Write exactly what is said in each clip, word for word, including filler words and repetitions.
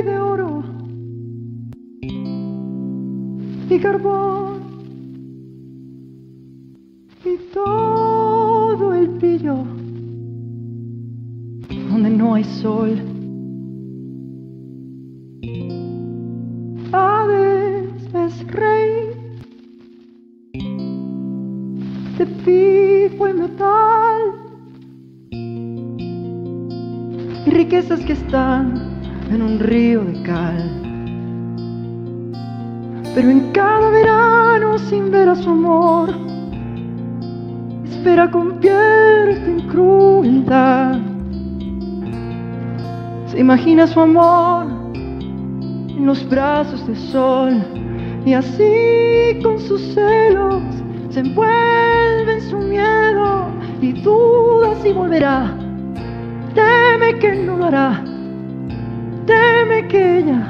de oro y carbón y todo el brillo donde no hay sol. Hades es rey de pico y metal y riquezas que están en un río de cal. Pero en cada verano, sin ver a su amor, espera convierte en crueldad. Se imagina su amor en los brazos de sol, y así con sus celos se envuelve en su miedo y duda si volverá. Teme que no lo hará, teme que ella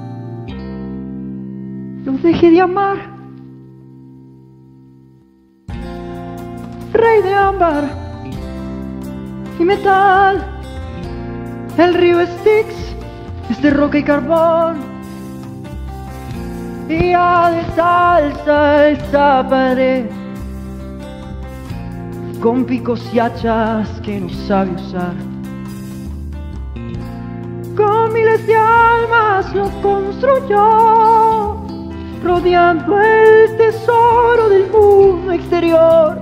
lo deje de amar. Rey de ámbar y metal, el río Styx es de roca y carbón, y Hades alza esa pared con picos y hachas que no sabe usar. Con miles de almas lo construyó, rodeando el tesoro del mundo exterior.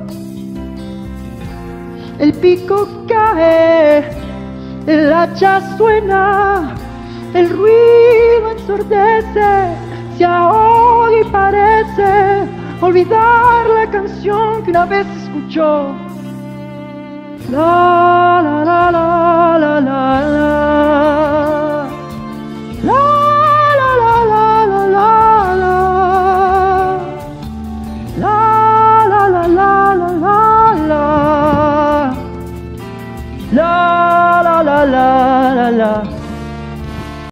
El pico cae, el hacha suena, el ruido ensordece, se ahoga y parece olvidar la canción que una vez escuchó. La la la la la la la. La la la la la la la. La la la la la la la. La la la la la la.